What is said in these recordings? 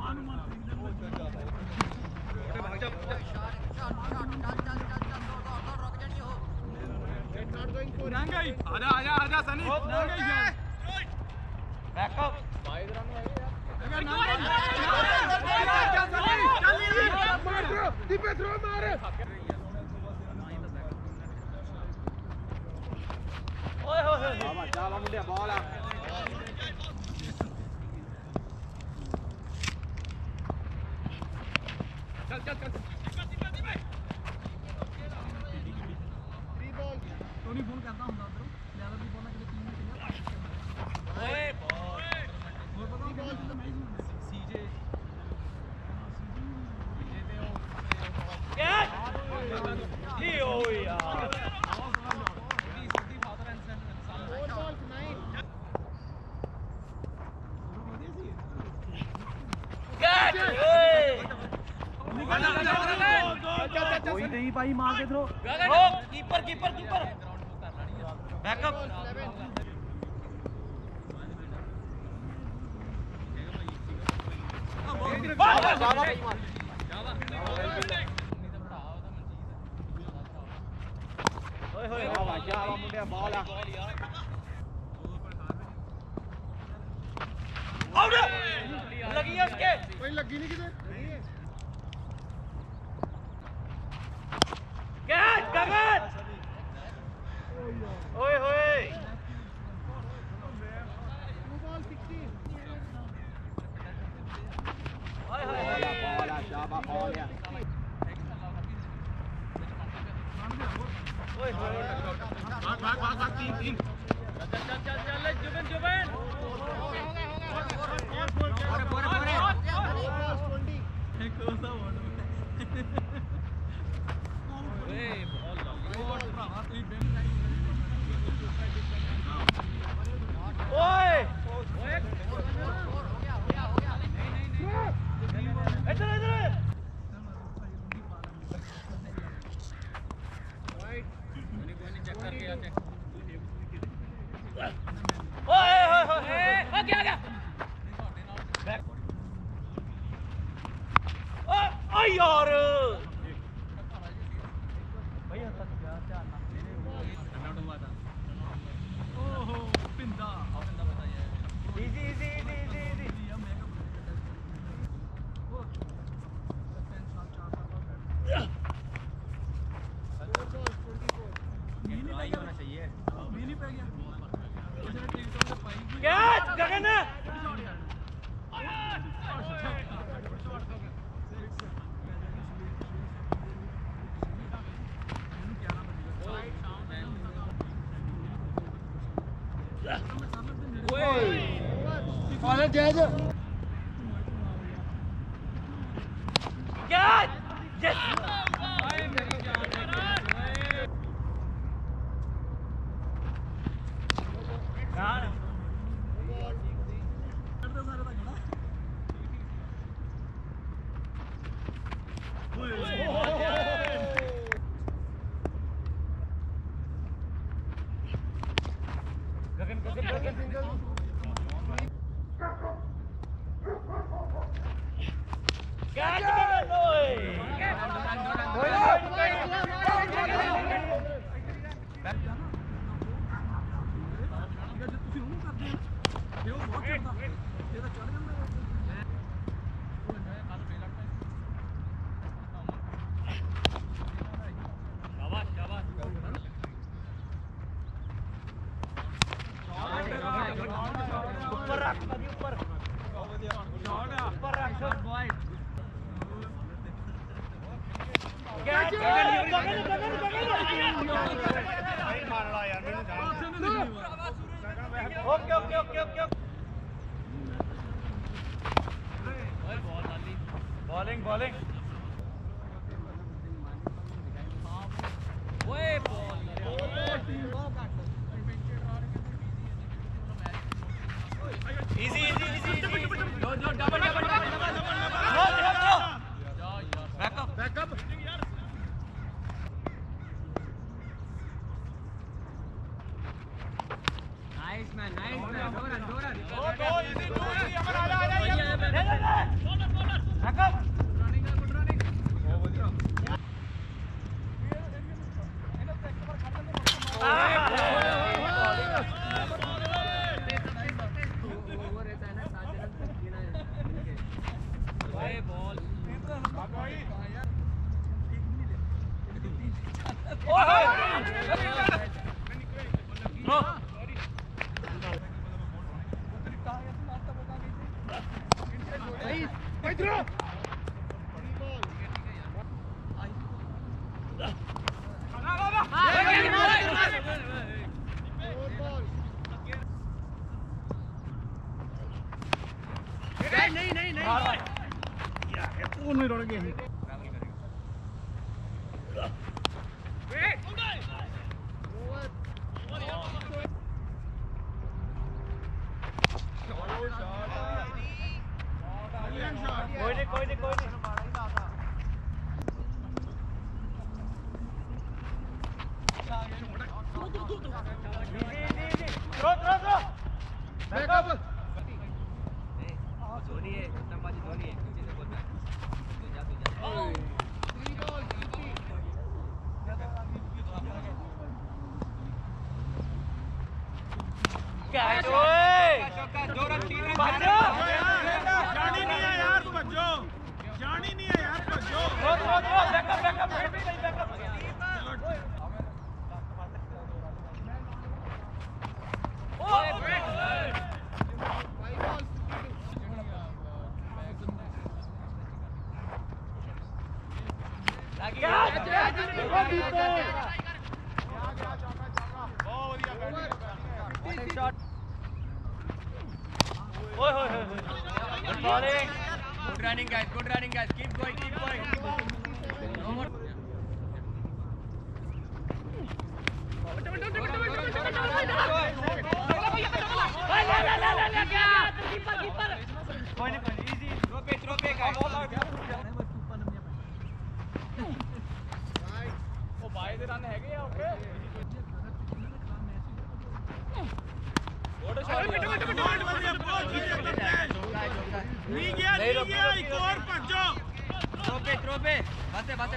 आजा सनी बैकअप मुंडे बॉल चल चल चल टोनी फोन करता हूं उधर लेवल भी बोलना कि टीम में खेलना ओए बॉल और बताओ बॉल सीजे कैच ये ओ यार कोई नहीं भाई मार के throw keeper keeper keeper backup मुंडे बॉल लगी है उसके कोई लगी नहीं किधर कैच गगन ओए होए बॉल 60 ओए होए बॉल शाबा बॉल या ओए होए भाग भाग भाग भाग तीन तीन चल चल चल चल जुबन जुबन पूरे एक कोसा बोल ओए इधर इधर कोई चेक करके आते ओए ओए ओए आ गया ओ यार bowling bowling easy easy easy लो लो double double backup backup nice man दो रन दो रन ओ दो इजी अमन आ जा नहीं रोड गए कोई नहीं थ्रो बैकअप धोनी है नंबाजी धोनी है पीछे से बोलता है तू जा कैच ओए जोर तीन रन जानी नहीं है यार भज्जो जानी नहीं है यार Bhajjo backup Good running guys, keep going. No more. Easy, throw back guys. Oh, bhai de run hai gaya, okay. नहीं गया एक और पंचो थ्रो पे बस वेट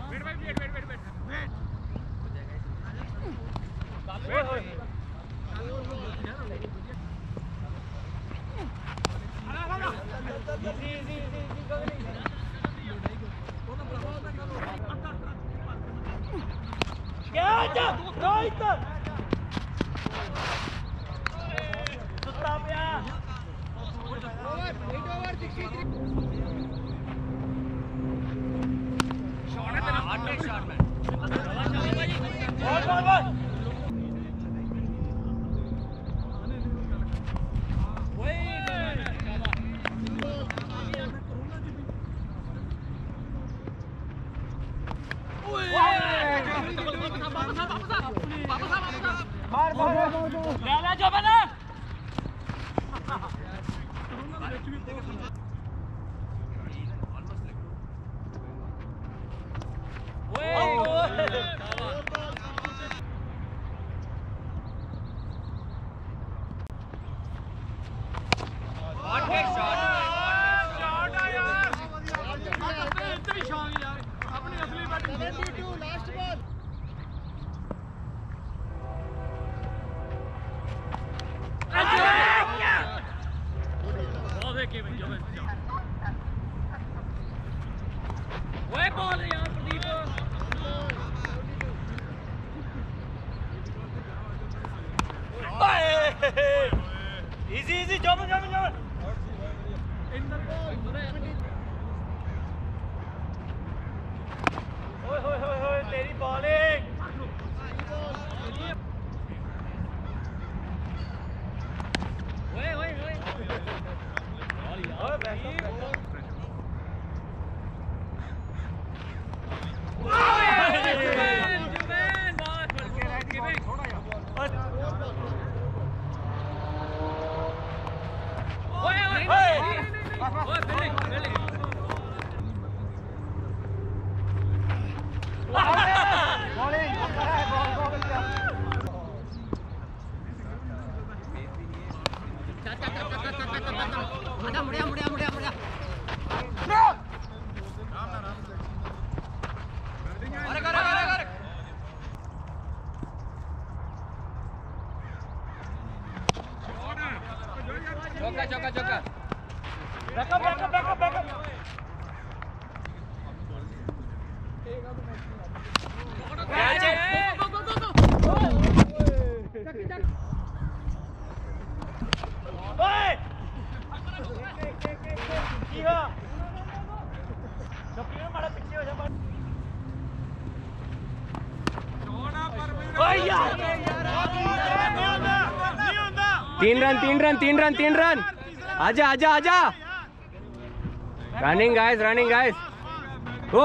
क्या जा नो इधर stop ya. Over 63. Shot है तेरा hard shot man. Ball. मार जो बना easy jump ओए तेरी बॉलिंग चौका बैकअप तीन रन आजा आजा आजा रनिंग गाइस वो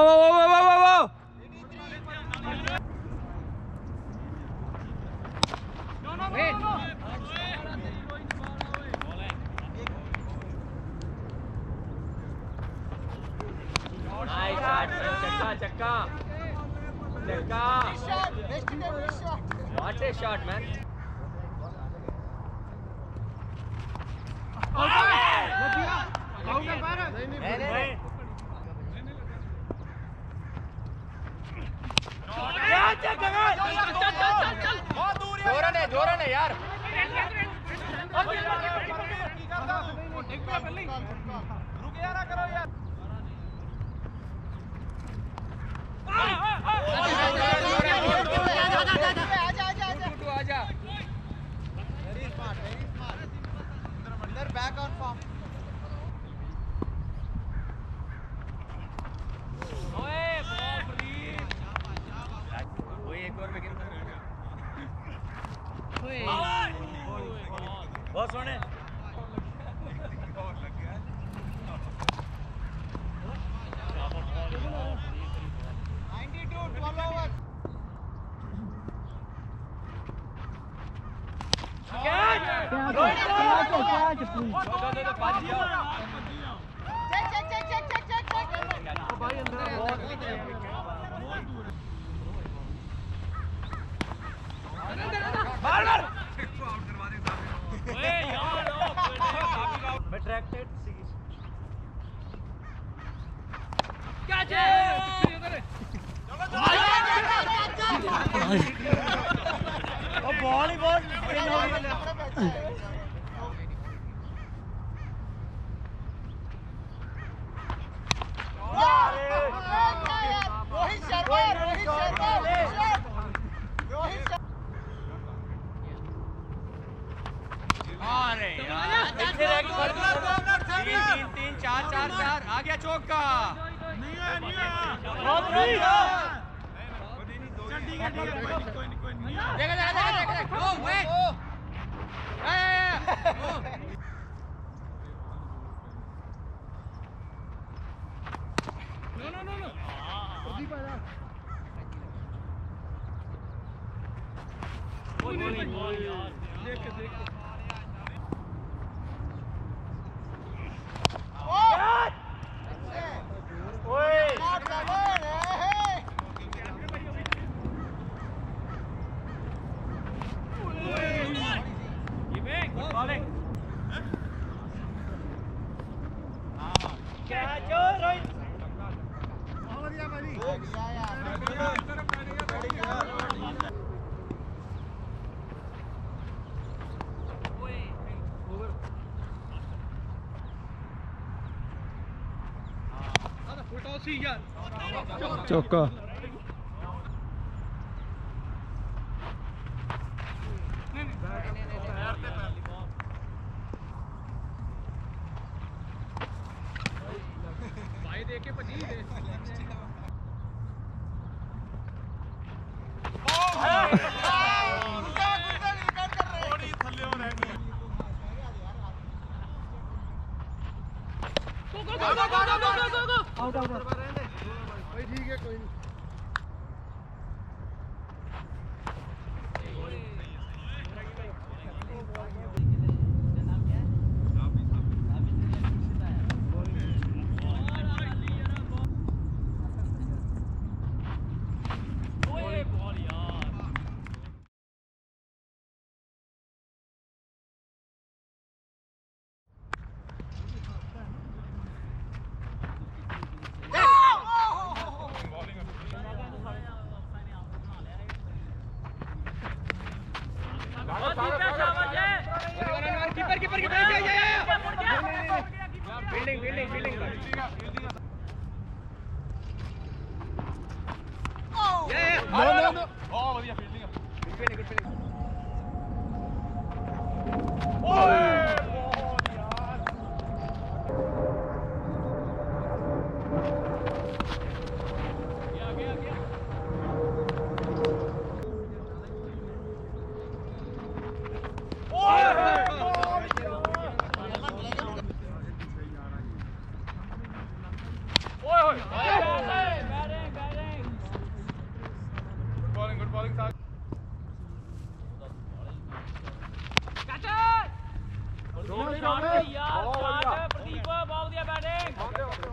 चक्का what a shot man जोरन है यार रुक यार करो यार आजा very smart they're back on form ओए बाप रे ओए एक और विकेट ओए बहुत सोने 92 12 ओवर तीन चार आ गया चौका चौका भाई देखे पची ठीक है कोई नहीं यार स्टार्ट प्रदीप बहुत बढ़िया बैटिंग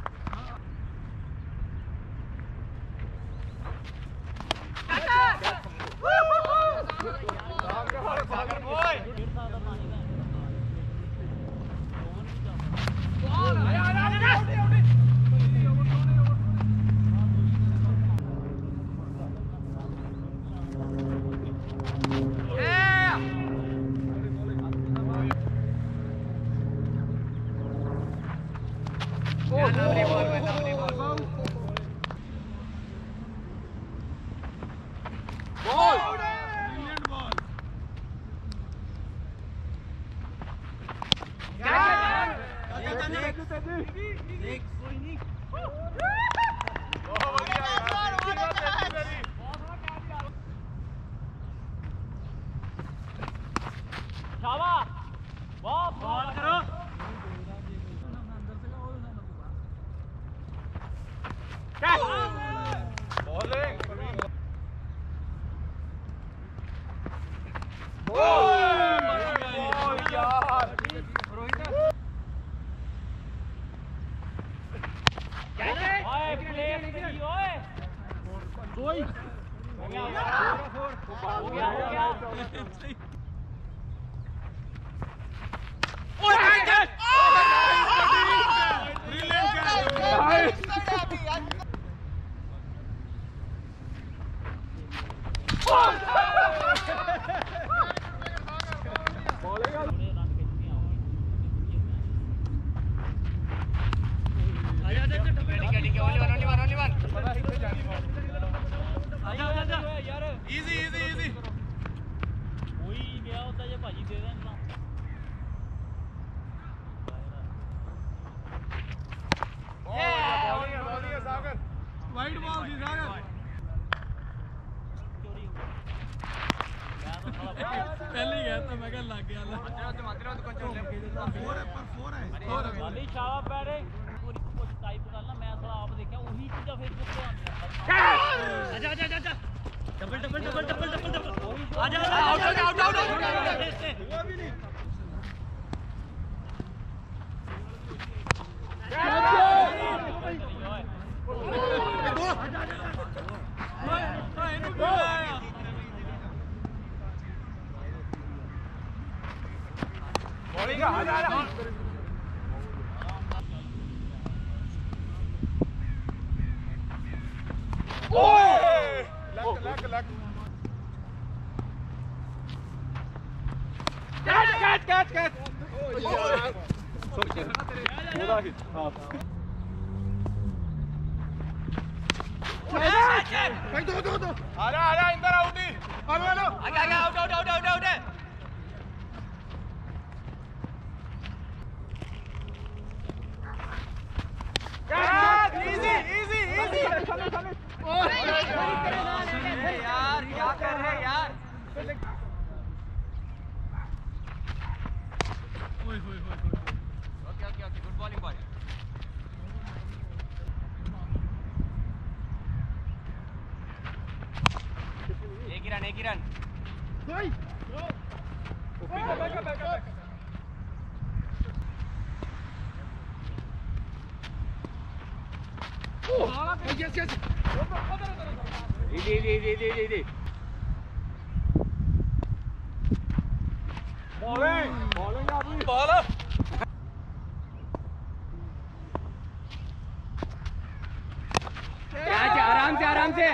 आराम से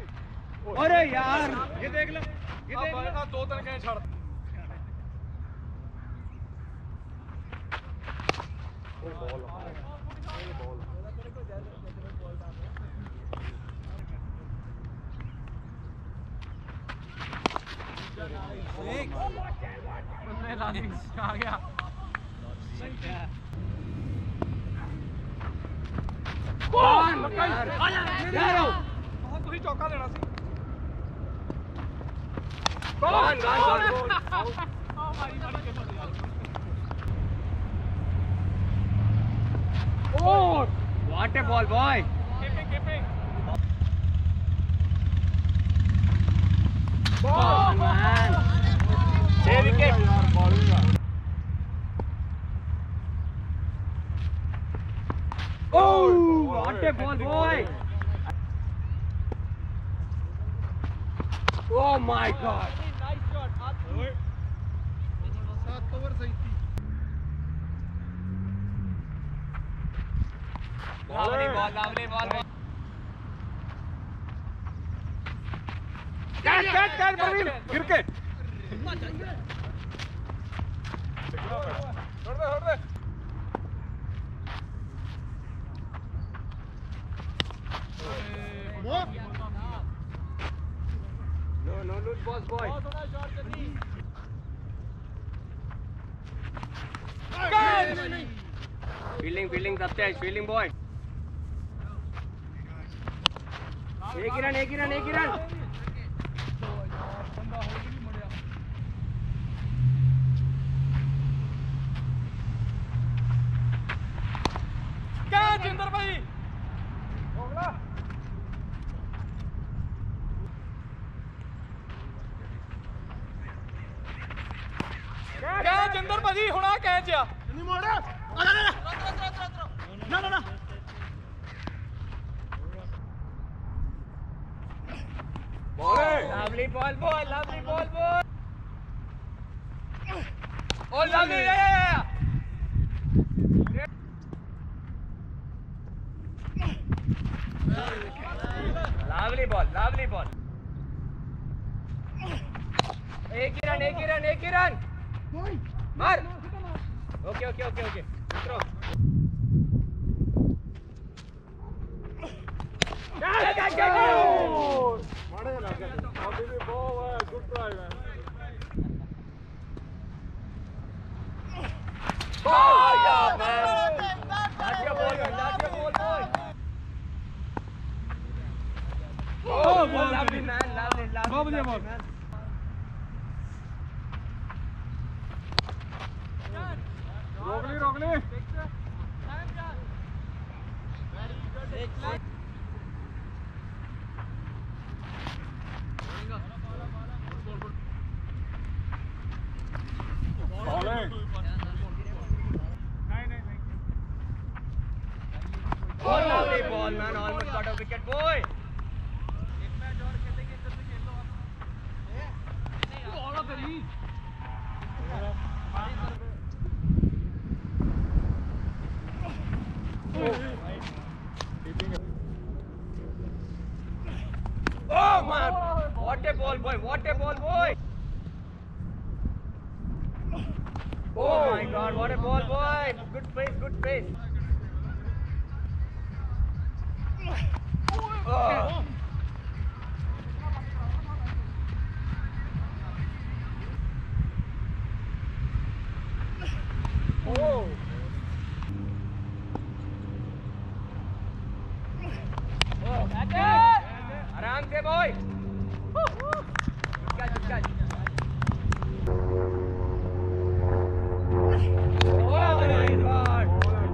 अरे यार ये देख ले दो तरह के छड़ आ गया चौका देना What a ball, boy! Keeping. Ball, man! 6 wicket. Lovely ball, boy. Oh my God. Nice shot. Lovely ball, lovely ball. Catch, Praveen. Cricket. No loose balls, boy. Fielding, Saptesh, fielding boy. एक ही run. Catch, Inder भाई. Catch अंदर भाजी होना catch आ नहीं मोड़ ना Lovely ball, boy. Oh, lovely, yeah. Lovely ball. एक ही रन. मार. Okay. Throw. Good try man That's your ball, boy. Oh, Lovely, man. Lovely ball. Man. रोगली Oh, lovely ball, man. Almost got a wicket, boy. Oh, man. What a ball, boy. Oh, my God. What a ball, boy. Good pace. Oh. आराम से boy. Good catch. Oh my God.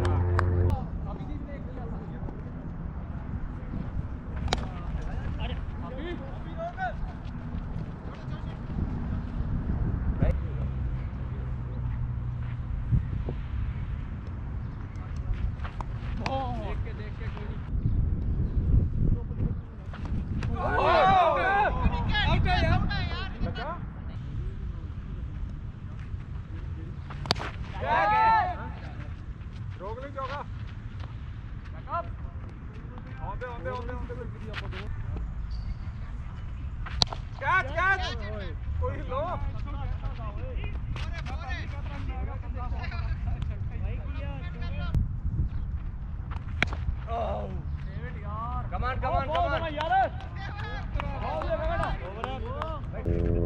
रोगली चौका catch कोई लो Oh. Come on. यार